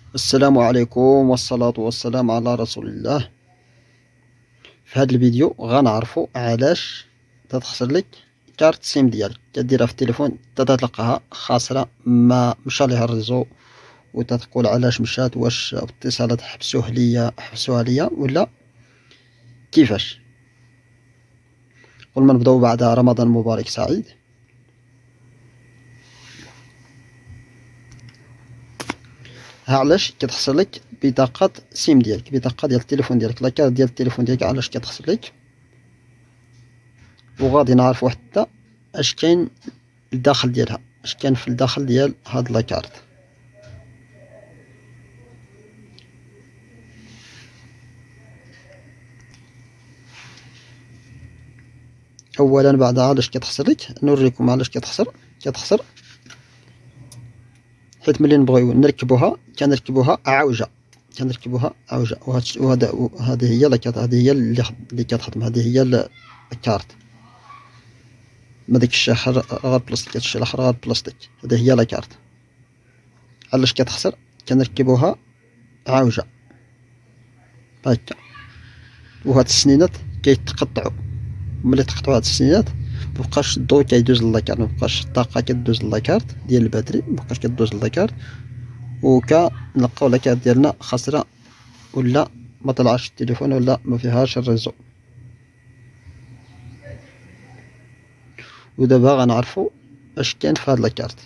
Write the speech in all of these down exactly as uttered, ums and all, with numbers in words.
السلام عليكم والصلاة والسلام على رسول الله. في هذا الفيديو غنعرفوا علاش تتخسر لك كارت سيم ديالك، تديرها في التليفون تتلقاها خاسرة، ما مشى ليها الريزو وتتقول علاش مشات، واش الاتصالات حبسوه ليا حبسوها ليا ولا كيفاش. قبل ما نبداو بعد رمضان مبارك سعيد. ها علاش كتخسر لك بطاقة سيم ديالك، بطاقة ديال التليفون ديالك، لاكارت ديال التليفون ديالك، علاش كتخسر لك. وغادي نعرفو حتى اش كاين الداخل ديالها، اش كاين في الداخل ديال هاد لاكارت. اولا بعد علاش كتخسر لك نوريكم علاش كتخسر. كتخسر حيت ملي نبغيو نركبوها كنركبوها عوجه، كنركبوها عوجه. وهذا هذه هي لاكارت، هذه هي اللي اللي كتخدم، هذه هي الكارت. ما داك الشيء غير بلاستيك، هاد الشيء الاخر غير بلاستيك. هذه هي لاكارت. علاش كتخسر؟ كنركبوها عوجه هكا، وهاد السنينات كيتقطعوا. ملي تقطعوا هاد السنينات مبقاش الضوء كيدوز للاكارت، مبقاش الطاقه كدوز للاكارت ديال الباتري، مبقاش كدوز للاكارت، وكنلقاو لاكارت ديالنا خاسره، ولا ما طلعش التليفون، ولا ما فيهاش الريزو. ودابا غنعرفوا اش كاين في هاد لاكارت.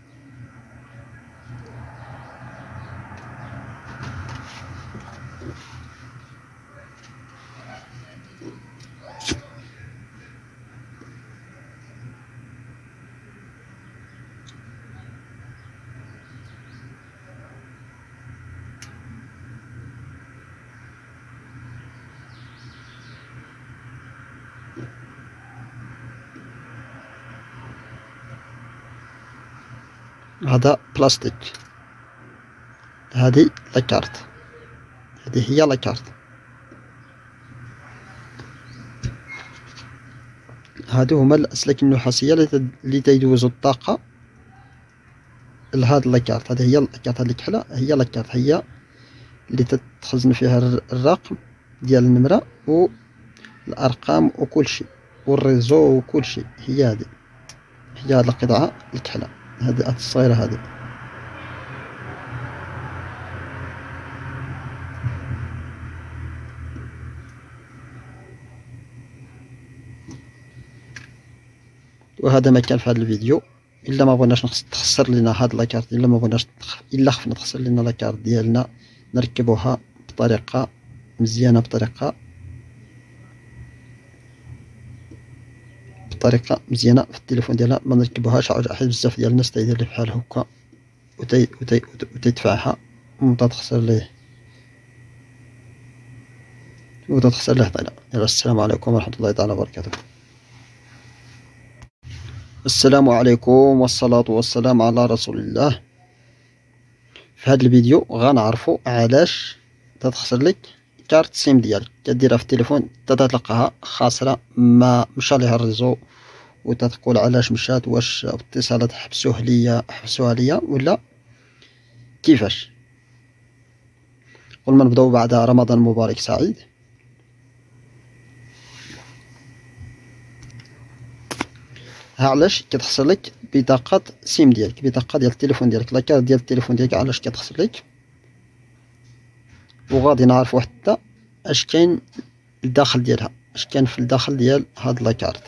هذا بلاستيك، هذه لاكارت، هذه هي لاكارت. هادو هما الاسلاك النحاسيه اللي تيدوزو الطاقه لهاد لاكارت. هذه هي لاكارت، هاد الكحله هي لاكارت، هي اللي تتخزن فيها الرقم ديال النمره والارقام وكل شيء والريزو وكل شيء. هي هذه، هي هاد القطعه الكحله، هذه الصغيره هذه. وهذا ما كان في هذا الفيديو. الا ما بغيناش تخسر لنا هاد لاكارت، الا ما بغيناش الا خفنا تخسر لنا لاكارت ديالنا، نركبوها بطريقه مزيانه، بطريقه بطريقه مزيانه في التليفون ديالنا. ما نركبوهاش عوجه، حيت بزاف ديال الناس تيدير لي بحال هكا وتي وتي وتيدفعها وتتخسر ليه وتتخسر ليه طيله. يلا السلام عليكم ورحمه الله تعالى وبركاته. السلام عليكم والصلاة والسلام على رسول الله. في هذا الفيديو غنعرفوا علاش تتخسر لك كارت سيم ديالك، تديرها في التليفون تتلقاها خاسرة، ما مشى ليها الريزو وتتقول علاش مشات، واش الاتصالات حبسوه ليا حبسوها ليا ولا كيفاش. قبل ما نبداو بعد رمضان مبارك سعيد. ها علاش كتخسر لك بطاقة سيم ديالك، بطاقة ديال التليفون ديالك، لاكارت ديال التليفون ديالك، علاش كتخسر لك. وغادي نعرفو حتى اش كاين الداخل ديالها، اش كاين في الداخل ديال هاد لاكارت.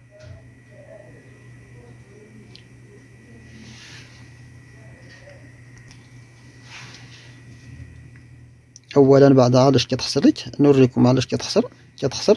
اولا بعد علاش كتخسر لك نوريكم علاش كتخسر. كتخسر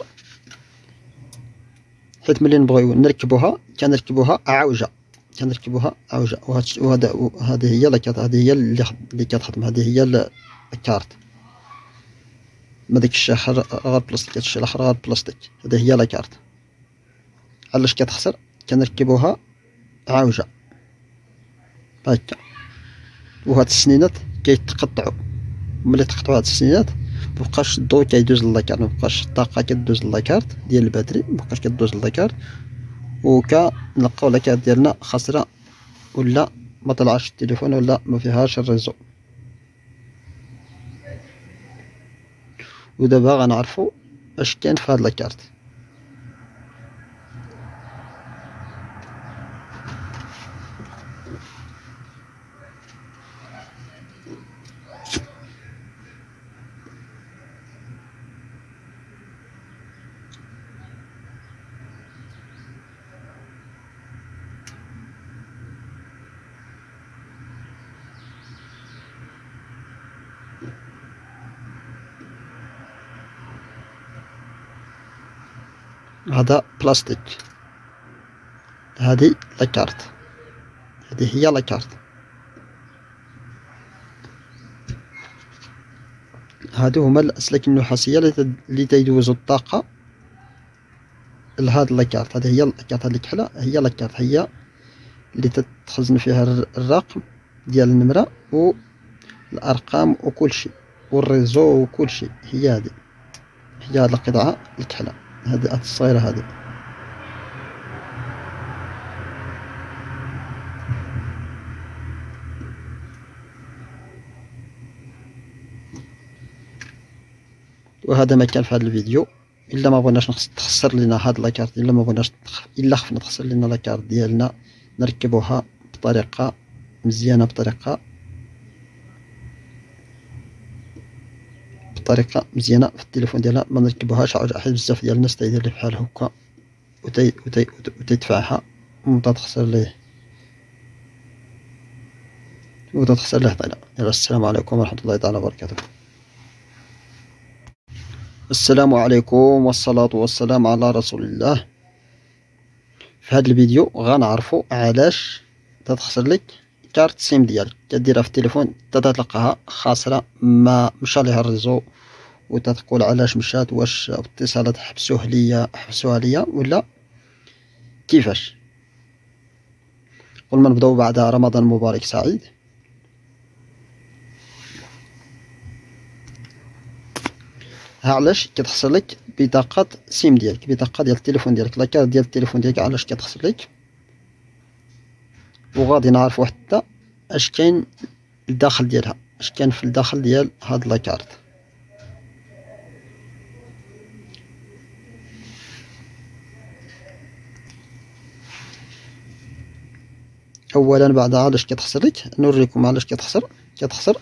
حيت ملي نبغيو نركبوها كنركبوها عوجه، كنركبوها عوجه. وهذا هذه هي لاكارت، هذه هي اللي اللي كتخدم، هذه هي الكارت. ما داك الشيء غير بلاستيك، هاد الشيء الاخر غير بلاستيك. هذه هي لاكارت. علاش كتخسر؟ كنركبوها عوجه هكا، وهاد السنينات كيتقطعوا. ملي تقطعوا هاد السنينات مبقاش الضوء كيدوز للاكارت، مبقاش الطاقه كدوز للاكارت ديال الباتري، مبقاش كدوز للاكارت، وكنلقاو لاكارت ديالنا خاسره، ولا ما طلعش التليفون، ولا ما فيهاش الريزو. ودابا غنعرفو اش كاين في هاد لاكارت. هذا بلاستيك، هذه لاكارت، هذه هي لاكارت. هادو هما الأسلاك النحاسية اللي تيدوزو الطاقة لهاد لاكارت. هذه هي لاكارت، هاد الكحلة هي لاكارت، هي اللي تتخزن فيها الرقم ديال النمرة والأرقام وكلشي والريزو وكلشي. هي هادي، هي هاد القطعة الكحلة، هادي هاد الصغيرة هادي. وهذا ما كان في هذا الفيديو. الا ما بغيناش تخسر لينا هاد لاكارت، الا ما بغيناش الا خفنا تخسر لينا لاكارت ديالنا، نركبوها بطريقه مزيانه، بطريقه بطريقه مزيانه في التليفون ديالنا. ما نركبوهاش عوج، حيت بزاف ديال الناس تيدير لي بحال هكا وتي وتي وتيدفعها وتتخسر ليه وتتخسر ليه طيله. يلا السلام عليكم ورحمه الله تعالى وبركاته. السلام عليكم والصلاة والسلام على رسول الله. في هذا الفيديو غنعرفوا علاش تتخسر لك كارت سيم ديالك، تديرها في التليفون تتلقاها خاسرة، ما مشى ليها الريزو وتتقول علاش مشات، واش الاتصالات حبسوه ليا حبسوها ليا ولا كيفاش. قبل ما نبداو بعدها رمضان مبارك سعيد. ها علاش كتخسر لك بطاقة سيم ديالك، بطاقة ديال التليفون ديالك، لاكارت ديال التليفون ديالك، علاش كتخسر لك. وغادي نعرفو حتى اش كاين الداخل ديالها، اش كاين في الداخل ديال هاد لاكارت. اولا بعد علاش كتخسر لك نوريكم علاش كتخسر. كتخسر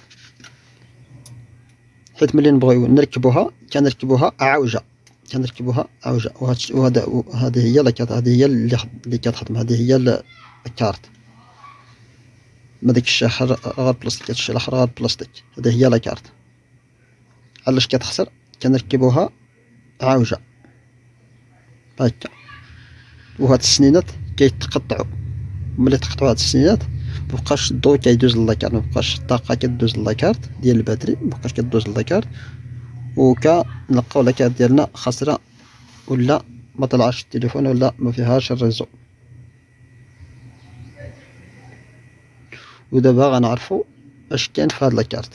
حيت ملي نبغيو نركبوها كنركبوها عوجه، كنركبوها عوجه. وهذا هذه هي لاكارت، هذه هي اللي اللي كتخدم، هذه هي الكارت. ما داكشي اخر غير بلاستيك، هادشي الاخر غير بلاستيك. هذه هي لاكارت. علاش كتخسر؟ كنركبوها عوجه هكا، وهاد السنينات كيتقطعوا. ملي تقطعوا هاد السنينات مبقاش الضوء كيدوز للاكارت، مبقاش الطاقه كدوز للاكارت ديال الباتري، مبقاش كدوز للاكارت، وكنلقاو لاكارت ديالنا خاسره ولا ما طلعش التليفون ولا ما فيهاش الريزو. ودابا غنعرفو اش كاين في هاد لاكارت.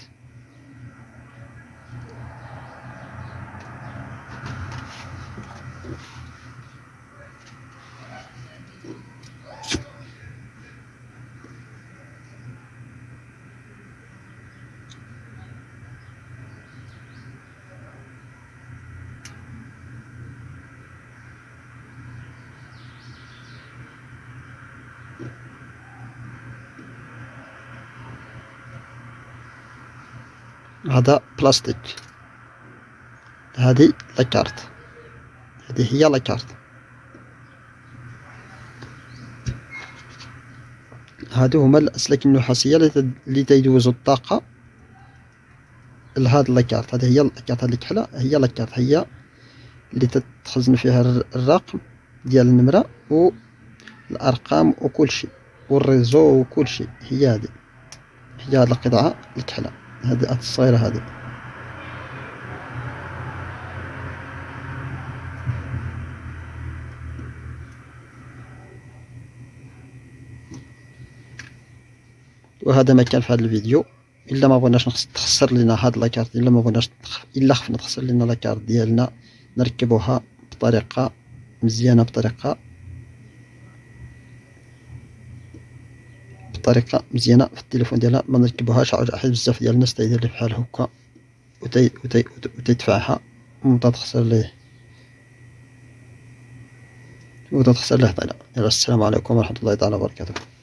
هذا بلاستيك، هذه لاكارت، هذه هي لاكارت. هادو هما الأسلاك النحاسية اللي تيدوزو الطاقة لهاد لاكارت. هذه هي لاكارت، هاد الكحلة هي لاكارت، هي اللي تتخزن فيها الرقم ديال النمرة والأرقام وكلشي والريزو وكلشي. هي هادي، هي هاد القطعة الكحلة، هادي هاد الصغيرة هادي. وهذا ما كان في هذا الفيديو. الا ما بغيناش تخسر لينا هاد لاكارت، الا ما بغيناش الا خفنا تخسر لينا لاكارت ديالنا، نركبوها بطريقه مزيانه، بطريقه بطريقه مزيانه في التليفون ديالنا. ما نركبوهاش عوج، حيت بزاف ديال الناس تيدير لي بحال هكا وتي وتي وتدفعها وتتخسر ليه وتتخسر له طلع. السلام عليكم ورحمة الله تعالى وبركاته.